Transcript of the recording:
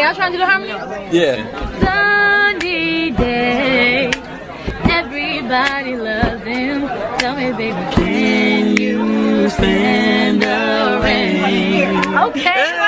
Y'all trying to do the harmony? Yeah. Sunny day, everybody loves him. Tell me, baby, can you stand the rain? Okay.